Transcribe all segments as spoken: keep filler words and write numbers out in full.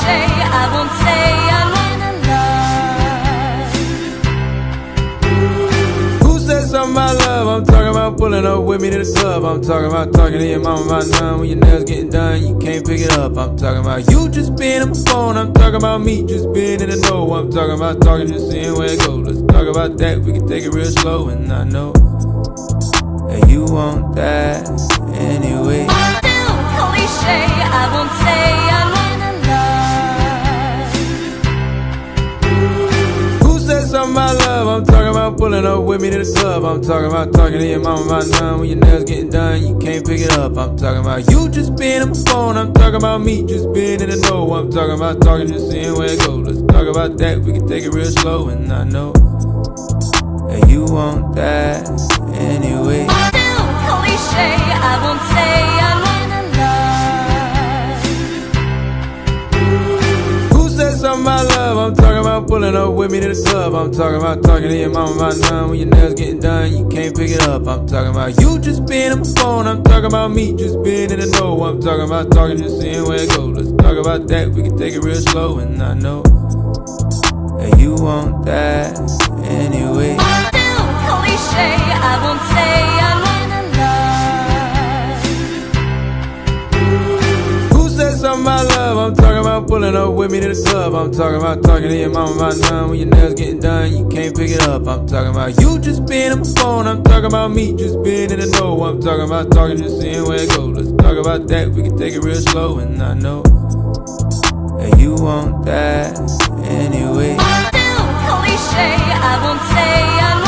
cliche, I won't say I'm in love. Who said something about love? I'm talking about pulling up with me to the club. I'm talking about talking to your mama about none. When your nails getting done, you can't pick it up. I'm talking about you just being on my phone. I'm talking about me just being in the know. I'm talking about talking, just seeing where it goes. Let's talk about that, we can take it real slow. And I know that you want that anyway. I do, cliche, I won't say I'm in love. Who said something about love? I'm talking about pulling up with me to the club. I'm talking about talking to your mama about none. When your nails getting done, you can't pick it up. I'm talking about you just being on my phone. I'm talking about me just being in the know. I'm talking about talking, just seeing where it goes. Let's talk about that, we can take it real slow. And I know that you want that anyway. I do, cliche, I won't say I'm in love. Who said something about love? I'm talking about pulling up with me to the club. I'm talking about talking to your mama about none. When your nails getting done, you can't pick it up. I'm talking about you just being on my phone. I'm talking about me just being in the know. I'm talking about talking, just seeing where it goes. Let's talk about that, we can take it real slow. And I know that you want that anyway. I do, cliche, I won't say I'm in love. Who said something about love? I'm talking about pulling up with me to the club. I'm talking about talking to your mama about none. When your nails getting done, you can't pick it up. I'm talking about you just being on my phone. I'm talking about me just being in the know. I'm talking about talking, just seeing where it goes. Let's talk about that, we can take it real slow. And I know that you want that anyway. I do, cliche, I won't say I'm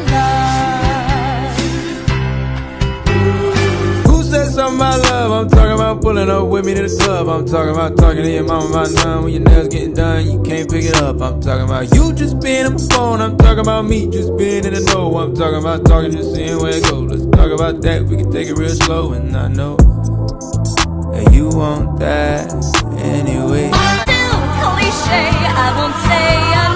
in love. Who said something about love? I'm talking about pulling up with me to the club. I'm talking about talking to your mama about none. When your nails getting done, you can't pick it up. I'm talking about you just being on my phone. I'm talking about me just being in the know. I'm talking about talking, just seeing where it goes. Let's talk about that, we can take it real slow. And I know that you want that anyway. I do, cliche, I won't say I'm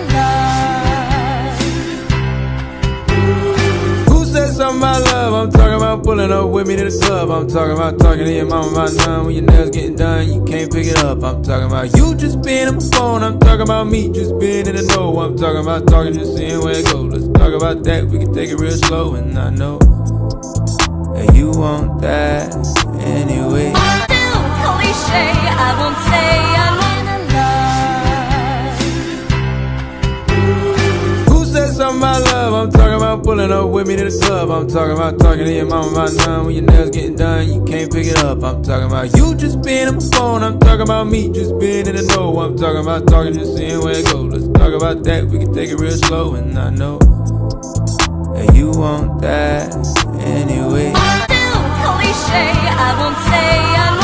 in love. Who said something about love? I'm talking about pulling up with me to the club. I'm talking about talking to your mama about none. When your nails getting done, you can't pick it up. I'm talking about you just being on my phone. I'm talking about me just being in the know. I'm talking about talking, just seeing where it goes. Let's talk about that, we can take it real slow. And I know that you want that anyway. I do, cliche, I won't say I'm in love. Who said something about love? I'm talking about pulling up with me to the club. I'm talking about talking to your mama about none. When your nails getting done, you can't pick it up. I'm talking about you just being on my phone. I'm talking about me just being in the know. I'm talking about talking, just seeing where it goes. Let's talk about that, we can take it real slow. And I know that you want that anyway. I do, cliche, I won't say I'm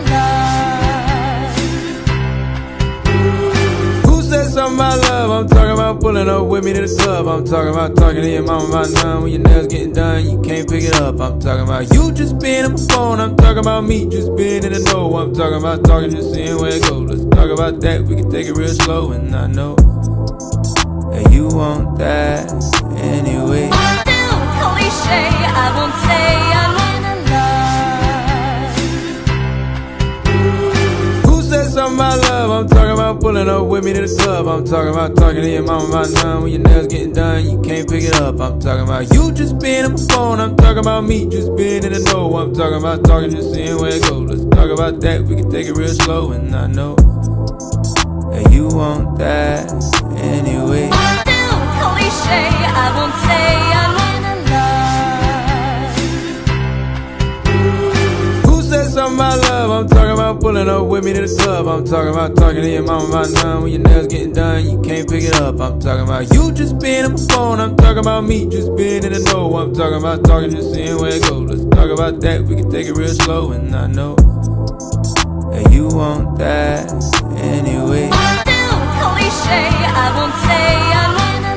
in love. Who said something about love? I'm talking about pulling up with me to the club. I'm talking about talking to your mama about none. When your nails getting done, you can't pick it up. I'm talking about you just being on my phone. I'm talking about me just being in the know. I'm talking about talking, just seeing where it goes. Let's talk about that, we can take it real slow. And I know that you want that anyway. I do, cliche, I won't say I'm in love. Who said something about love? I'm talking about pulling up with me to the club. I'm talking about talking to your mama about none. When your nails getting done, you can't pick it up. I'm talking about you just being on my phone. I'm talking about me just being in the know. I'm talking about talking, just seeing where it goes. Let's talk about that, we can take it real slow. And I know that you want that anyway. I do, cliche, I won't say I'm in love. Who said something about love? I'm talking about pulling up with me to the club. I'm talking about talking to your mama about none. When your nails getting done, you can't pick it up. I'm talking about you just being on my phone. I'm talking about me just being in the know. I'm talking about talking, just seeing where it goes. Let's talk about that, we can take it real slow. And I know that you want that anyway. I do, cliche, I won't say I'm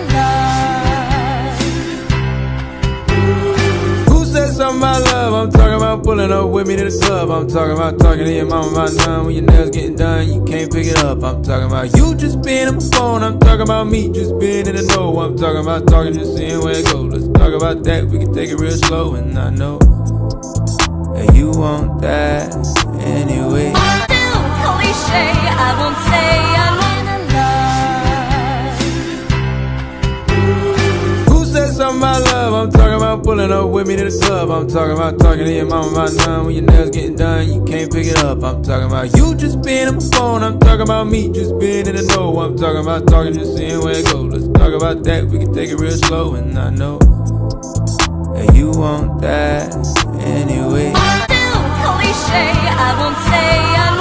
in love. Who said something about love? I'm talking about pulling up with me to the club. I'm talking about talking to your mama about none. When your nails getting done, you can't pick it up. I'm talking about you just being on my phone. I'm talking about me just being in the know. I'm talking about talking, just seeing where it goes. Let's talk about that, we can take it real slow. And I know that you want that anyway. I do, cliche, I won't pulling up with me to the club. I'm talking about talking to your mama about none. When your nails getting done, you can't pick it up. I'm talking about you just being on my phone. I'm talking about me just being in the know. I'm talking about talking, just seeing where it goes. Let's talk about that, we can take it real slow. And I know that you want that anyway. Cliche, I won't say I'm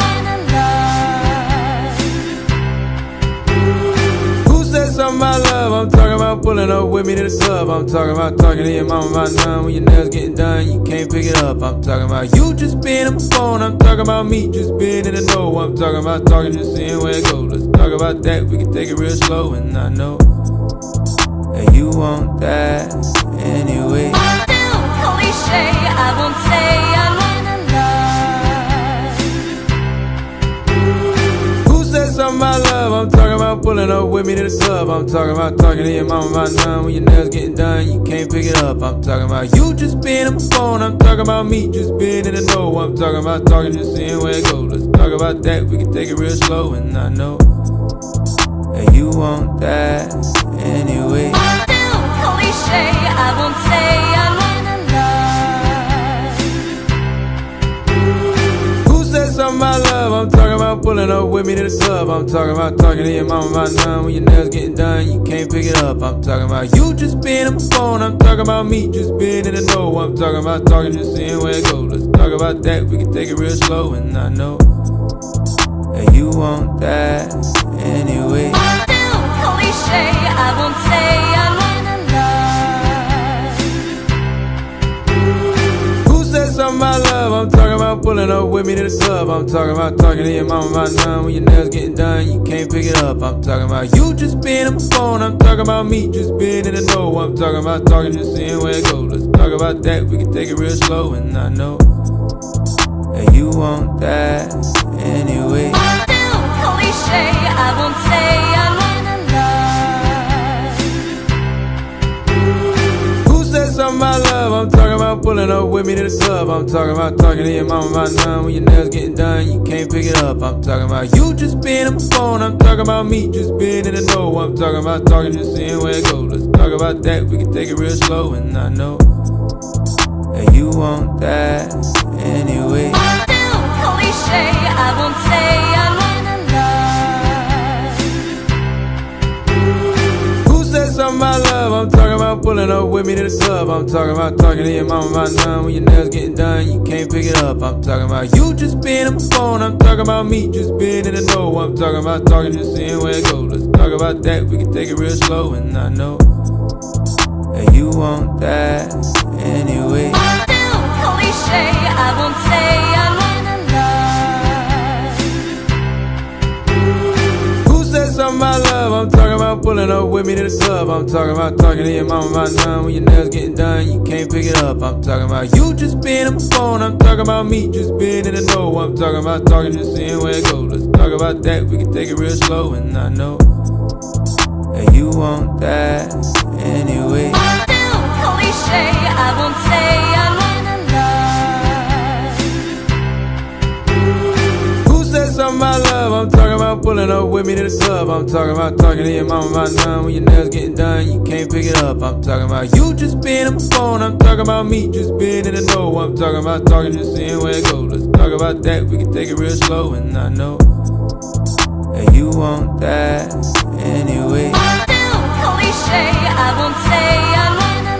in love. Who said something about love? I'm talking about pulling up with me to the club. I'm talking about talking to your mama about none. When your nails getting done, you can't pick it up. I'm talking about you just being on my phone. I'm talking about me just being in the know. I'm talking about talking, just seeing where it goes. Let's talk about that, we can take it real slow. And I know that you want that anyway. Cliche, I won't say I'm something about love. I'm talking about pulling up with me to the club. I'm talking about talking to your mama about none. When your nails getting done, you can't pick it up. I'm talking about you just being on my phone. I'm talking about me just being in the know. I'm talking about talking, just seeing where it goes. Let's talk about that, we can take it real slow. And I know that you want that anyway. Cliche, I won't say I'm something about love. I'm talking about pulling up with me to the club. I'm talking about talking to your mama about none. When your nails getting done, you can't pick it up. I'm talking about you just being on my phone. I'm talking about me just being in the know. I'm talking about talking, just seeing where it goes. Let's talk about that, we can take it real slow. And I know that you want that anyway. Cliche, I won't say I'm something about love. I'm talking about pulling up with me to the club. I'm talking about talking to your mama about none. When your nails getting done, you can't pick it up. I'm talking about you just being on my phone. I'm talking about me just being in the know. I'm talking about talking, just seeing where it goes. Let's talk about that, we can take it real slow. And I know that you want that anyway. Cliche, I won't say I'm something about love. I'm talking about pulling up with me to the club. I'm talking about talking to your mama about none. When your nails getting done, you can't pick it up. I'm talking about you just being on my phone. I'm talking about me just being in the know. I'm talking about talking, just seeing where it goes. Let's talk about that, we can take it real slow. And I know that you want that anyway. Cliche, I won't say I'm something about love. I'm talking about pulling up with me to the club. I'm talking about talking to your mama about none. When your nails getting done, you can't pick it up. I'm talking about you just being on my phone. I'm talking about me just being in the know. I'm talking about talking, just seeing where it goes. Let's talk about that, we can take it real slow. And I know that you want that anyway. Cliche, I won't say I'm something about love. I'm talking about pulling up with me to the club. I'm talking about talking to your mama about none. When your nails getting done, you can't pick it up. I'm talking about you just being on my phone. I'm talking about me just being in the know. I'm talking about talking, just seeing where it goes. Let's talk about that, we can take it real slow. And I know that you want that anyway. Cliche, I won't say I'm something about love. I'm talking about pulling up with me to the club. I'm talking about talking to your mama about none. When your nails getting done, you can't pick it up. I'm talking about you just being on my phone. I'm talking about me just being in the know. I'm talking about talking, just seeing where it goes. Let's talk about that, we can take it real slow. And I know that you want that anyway. Cliche, I won't say I'm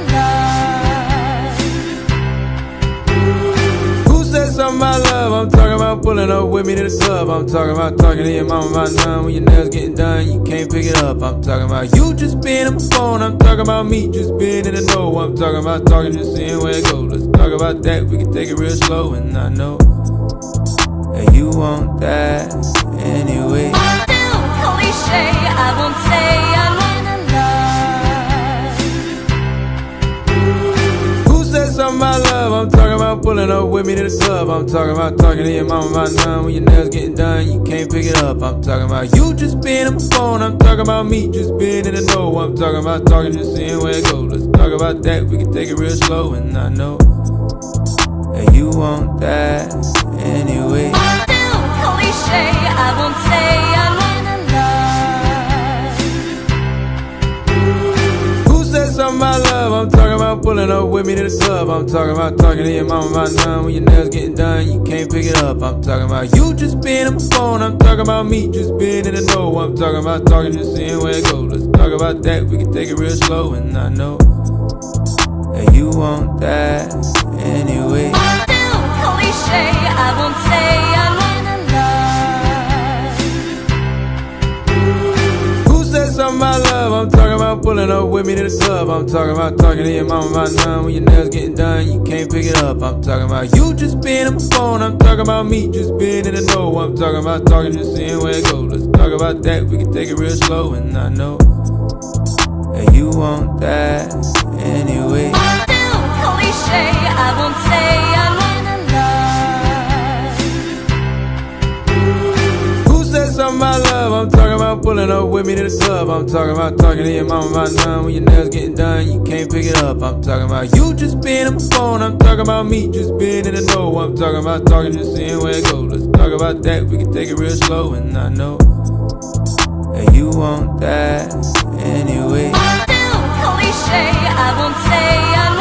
something about love. I'm talking about pulling up with me to the club. I'm talking about talking to your mama about none. When your nails getting done, you can't pick it up. I'm talking about you just being on my phone. I'm talking about me just being in the know. I'm talking about talking, just seeing where it goes. Let's talk about that, we can take it real slow. And I know that you want that anyway. Cliche, I won't say I'm something about love. I'm talking about pulling up with me to the club. I'm talking about talking to your mama about none. When your nails getting done, you can't pick it up. I'm talking about you just being on my phone. I'm talking about me just being in the know. I'm talking about talking, just seeing where it goes. Let's talk about that, we can take it real slow. And I know that you want that anyway. Cliche, I won't say I'm something about love. I'm talking about pulling up with me to the club. I'm talking about talking to your mama about none. When your nails getting done, you can't pick it up. I'm talking about you just being on my phone. I'm talking about me just being in the know. I'm talking about talking, just seeing where it goes. Let's talk about that, we can take it real slow. And I know that you want that anyway. Cliche, I won't say I'm in love. Who said something about love? I'm talking about pulling up with me to the club. I'm talking about talking to your mama about none. When your nails getting done, you can't pick it up. I'm talking about you just being on my phone. I'm talking about me just being in the know. I'm talking about talking, just seeing where it goes. Let's talk about that, we can take it real slow. And I know that you want that anyway. Cliche, I won't say I'm in love. Who said something about love? I'm talking about pulling up with me to the club. I'm talking about talking to your mama about none. When your nails getting done, you can't pick it up. I'm talking about you just being on my phone. I'm talking about me just being in the know. I'm talking about talking, just seeing where it goes. Let's talk about that, we can take it real slow. And I know that you want that anyway. Cliche, I won't say I'm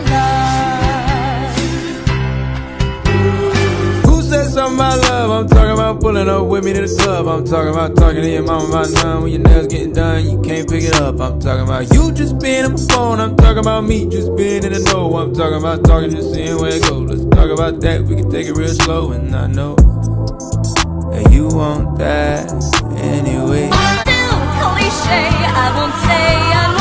in love. Who said something about love? I'm talking about pulling up with me to the club. I'm talking about talking to your mama about none. When your nails getting done, you can't pick it up. I'm talking about you just being on my phone. I'm talking about me just being in the know. I'm talking about talking, just seeing where it goes. Let's talk about that, we can take it real slow. And I know that you want that anyway. Cliche, I won't say I'm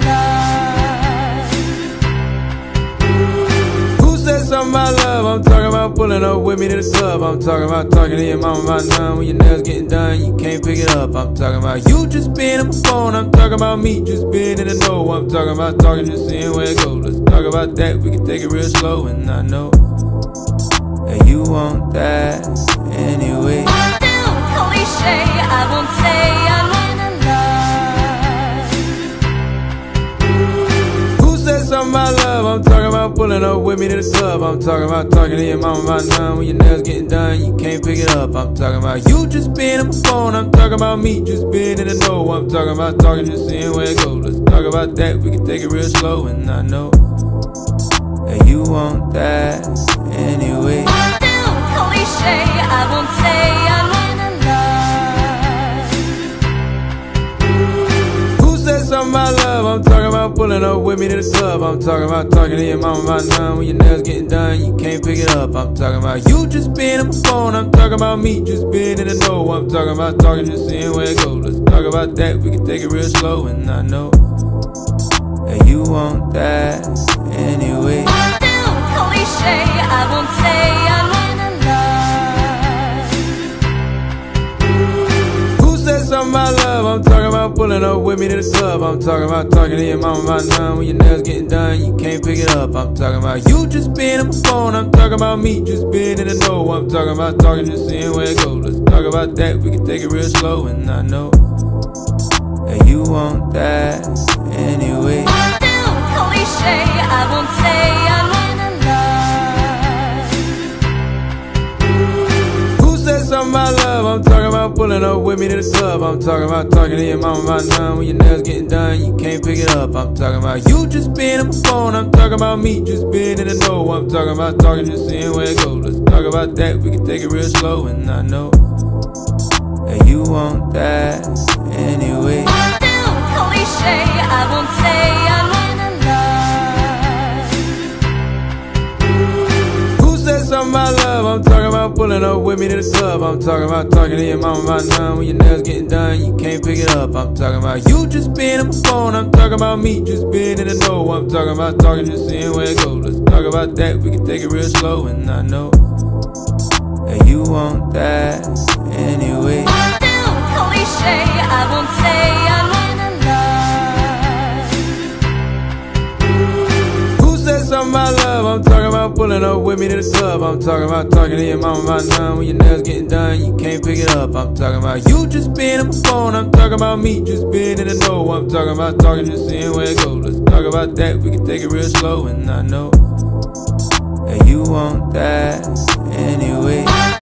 in love. Who said something about love? I'm talking about pulling up with me to the club. I'm talking about talking to your mama about none. When your nails getting done, you can't pick it up. I'm talking about you just being on my phone. I'm talking about me just being in the know. I'm talking about talking, just seeing where it goes. Let's talk about that, we can take it real slow. And I know that you want that anyway. Cliche, I won't say I'm in love. Who said something about love? I'm talking about pulling up with me to the club. I'm talking about talking to your mama about none. When your nails getting done, you can't pick it up. I'm talking about you just being on my phone. I'm talking about me just being in the know. I'm talking about talking, just seeing where it goes. Let's talk about that, we can take it real slow. And I know that you want that anyway. Cliche, I won't say I'm in love. Who said something about love? I'm talking about pulling up with me to the club. I'm talking about talking to your mama about none. When your nails getting done, you can't pick it up. I'm talking about you just being on my phone. I'm talking about me just being in the know. I'm talking about talking, just seeing where it goes. Let's talk about that, we can take it real slow. And I know that you want that anyway. Cliche, I won't say I'm in love. Who said something about love? I'm talking about pulling up with me to the club. I'm talking about talking to your mama about none. When your nails getting done, you can't pick it up. I'm talking about you just being on my phone. I'm talking about me just being in the know. I'm talking about talking, just seeing where it goes. Let's talk about that, we can take it real slow. And I know that you want that anyway. Cliche, I won't say I'm in love. Who said something about love? I'm talking about pulling up with me to the club. I'm talking about talking to your mama about none. When your nails getting done, you can't pick it up. I'm talking about you just being on my phone. I'm talking about me just being in the know. I'm talking about talking, just seeing where it goes. Let's talk about that, we can take it real slow. And I know that you want that anyway. Cliche, I won't say I'm in love. Who said something about love? I'm talking about pulling up with me to the club. I'm talking about talking to your mama about none. When your nails getting done, you can't pick it up. I'm talking about you just being on my phone. I'm talking about me just being in the know. I'm talking about talking, just seeing where it goes. Let's talk about that, we can take it real slow. And I know that you want that anyway. Cliche, I won't say I'm in love. Who said something about love? I'm talking about pulling up with me to the club. I'm talking about talking to your mama about none. When your nails getting done, you can't pick it up. I'm talking about you just being on my phone. I'm talking about me just being in the know. I'm talking about talking, just seeing where it goes. Let's talk about that, we can take it real slow. And I know that you want that anyway.